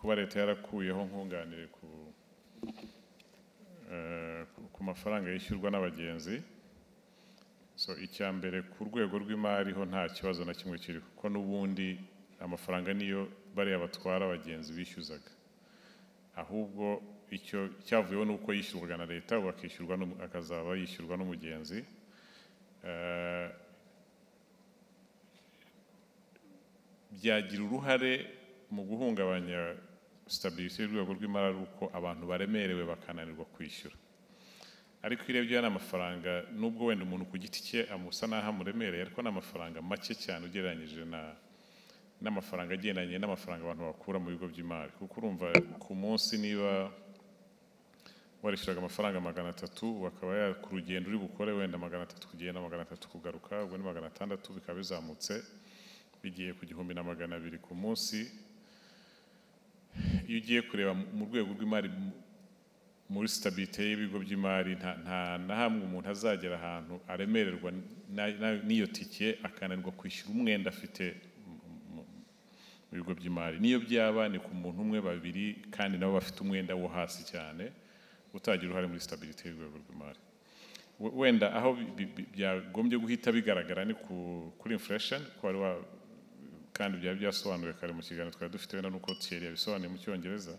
kuba leta yarakuyeho nkunganire ku mafaranga yishyurwa n'abagenzi. So icya mbere ku rwego rw'imari ho nta kibazo na kimwe kiri, kuko n'ubundi amafaranga niyo bariya batwara abagenzi bishyuzaga, ahubwo icyo cyavuyeho nuko yishyurwaga na leta, bakishyurwa akazaba yishyurwa n'umugenzi. Byagira uruhare mu guhungabanya stability y'urwego rw'imari uko abantu baremerewe bakananirwa kwishyura. Ariko irebye n'amafaranga, nubwo wenda umuntu ku giti cye amusa naho amuremereye, ariko n'amafaranga make cyane ugereranyije n'amafaranga agendanye n'amafaranga abantu bakura mu bigo by'imari. Kuko urumva ku munsi niba warishyuraga amafaranga 300, bakaba ku rugendo uri bukore wenda 300 kugenda 300 kugaruka, ubwo ni 600, bikaba bizamutse bigiye ku 1200 ku munsi. Iyo ugiye kureba mu rwego rw'imari muri stabilité y'ibigo by'imari, nta na hamwe umuntu azagera ahantu aremererwa n'iyo tike akananirwa kwishyura umwenda afite mu bigo by'imari. Niyo byaba ni ku muntu umwe babiri, kandi nabo bafite umwenda wo hasi cyane utagira uruhare muri stabilité y'urwego rw'imari. Wenda aho byagombye guhita bigaragara ni kuri inflation, kandi byari byasobanuwe kare mu kiganiro twari dufite wenda nuko Thierry yabisobanuye mu Cyongereza.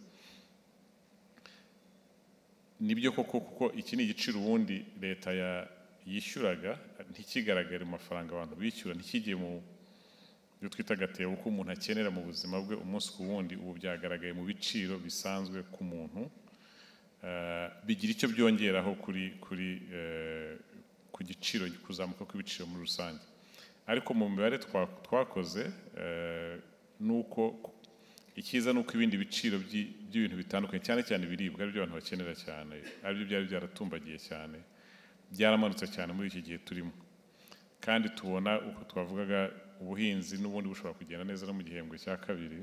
Nibyo koko, kuko iki ni igiciro ubundi leta yishyuraga ntikigaragare mu mafaranga abantu bishyura, ntikigiye mu byo twita gatebo uko umuntu akenera mu buzima bwe umunsi ku wundi. Ubu byagaragaye mu biciro bisanzwe ku muntu, bigira icyo byongeraho ku giciro, kuzamuka kw'ibiciro muri rusange. Ariko mu mibare twakoze nuko icyiza nuko ibindi biciro by'ibintu bitandukanye, cyane cyane ibiribwa aribyo abantu bakenera cyane, aribyo byari byaratumbagiye cyane, byaramanutse cyane muri iki gihe turimo. Kandi tubona uko twavugaga ubuhinzi n'ubundi bushobora kugenda neza no mu gihembwe cya kabiri.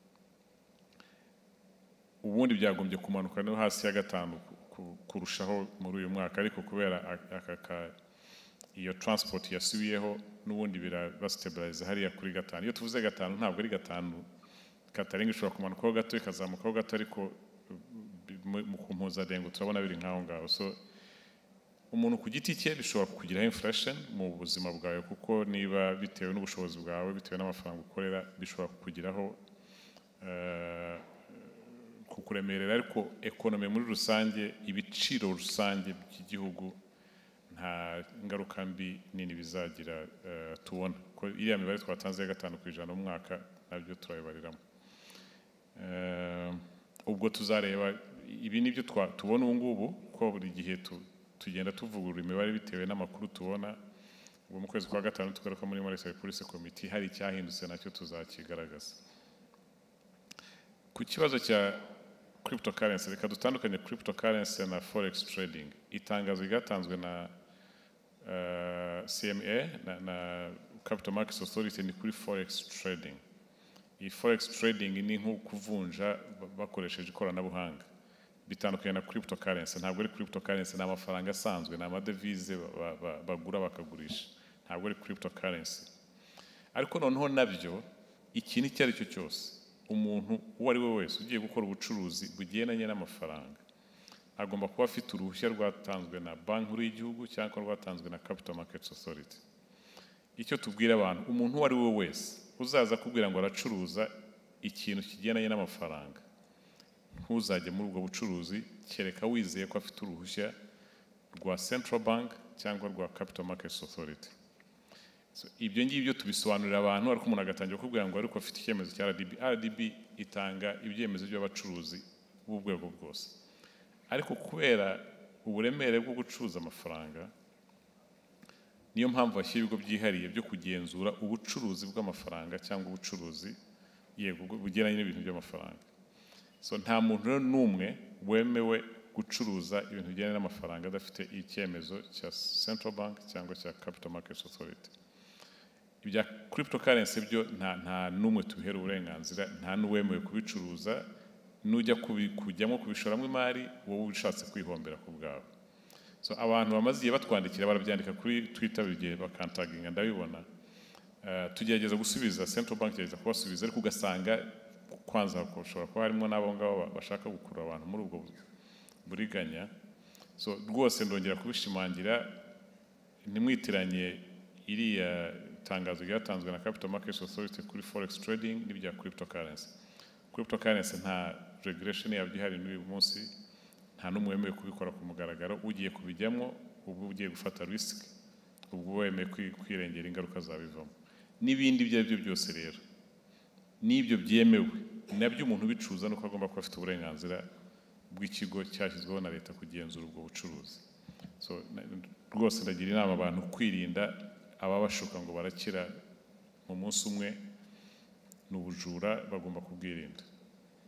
Ubundi byagombye kumanuka no hasi ya 5 kurushaho muri uyu mwaka, ariko kubera iyo transport yasubiyeho n'ubundi birabastabilize hariya kuri 5. Iyo tuvuze 5 ntabwo ari 5 katarenga, ishobora kumanukaho gato ikazamukaho gato, ariko mu kumpuzadengo turabona biri nkaho ngaho. So umuntu ku giti cye bishobora kugiraho inflation mu buzima bwawe, kuko niba bitewe n'ubushobozi bwawe, bitewe n'amafaranga ukorera, bishobora kukugiraho kukuremerera. Ariko economy muri rusange, ibiciro rusange by'igihugu nta ngaruka mbi nini bizagira tubona, ko iriya mibare twatanze ya 5% mu mwaka nabyo turayibariramo. Ubwo tuzareba ibi nibyo tubona ubu ngubu, ko buri gihe tugenda tuvugurura imibare bitewe n'amakuru tubona. Ubwo mu kwezi kwa 5 tugaruka muri Monetary Policy Committee, hari icyahindutse nacyo tuzakigaragaza. Ku kibazo cya cryptocurrency, reka dutandukanye cryptocurrency na forex trading. Itangazo ryatanzwe na CMA na Capital Markets Authority ni kuri forex trading. Iyi forex trading ni nko kuvunja bakoresheje ikoranabuhanga, bitandukanye na cryptocurrency. Ntabwo ari cryptocurrency, ni amafaranga asanzwe, ni amadevize bagura bakagurisha, ntabwo ari cryptocurrency. Ariko noneho nabyo ikintu icyo ari cyo cyose, umuntu uwo ari we wese ugiye gukora ubucuruzi bugendanye n'amafaranga agomba kuba afite uruhushya rwatanzwe na Banki Nkuru y'Igihugu cyangwa rwatanzwe na Capital Markets Authority. Icyo tubwira abantu, umuntu uwo ari we wese uzaza kubwira ngo aracuruza ikintu kigendanye n'amafaranga, ntuzajye muri ubwo bucuruzi kereka wizeye ko afite uruhushya rwa Central Bank cyangwa rwa Capital Markets Authority. So ibyo ngibyo tubisobanurira abantu, ariko umuntu agatangira kubwira ngo ariko afite icyemezo cya RDB. RDB itanga ibyemezo by'abacuruzi b'ubwego bwose, ariko kubera uburemere bwo gucuruza amafaranga, niyo mpamvu bashyira ibigo byihariye byo kugenzura ubucuruzi bw'amafaranga cyangwa ubucuruzi bugendanye n'ibintu by'amafaranga. So nta muntu rero n'umwe wemewe gucuruza ibintu bijyanye n'amafaranga adafite icyemezo cya Central Bank cyangwa cya Capital Markets Authority. Ibya cryptocurrency byo nta n'umwe tubihera uburenganzira, nta n'uwemewe kubicuruza. Nujya kujyamo kubishoramo imari, wowe ushatse kwihombera ku bwawe. So abantu bamaze igihe batwandikira, barabyandika kuri Twitter bigiye bakantaginga, ndabibona. Tugerageza gusubiza, Central Bank gerageza kubasubiza, ariko ugasanga kwanza ushobora kuba harimo n'abo ngabo bashaka gukurura abantu muri ubwo buriganya. So rwose ndongera kubishimangira, nimwitiranye iriya tangazo ryatanzwe na Capital Markets Authority kuri forex trading n'ibya cryptocurrency. Cryptocurrency nta regulation yabyo ihari n'uyu munsi, nta n'umwe wemewe kubikora ku mugaragaro. Ugiye kubijyamo ubwo ugiye gufata risk, ubwo wemeye kwirengera ingaruka zabivamo. N'ibindi ibyo aribyo byose rero n'ibyo byemewe, nabyo umuntu ubicuruza nuko agomba kuba afite uburenganzira bw'ikigo cyashyizweho na leta kugenzura ubwo bucuruzi. So rwose ndagira inama abantu kwirinda ababashuka ngo barakira mu munsi umwe n'ubujura, bagomba kubwirinda.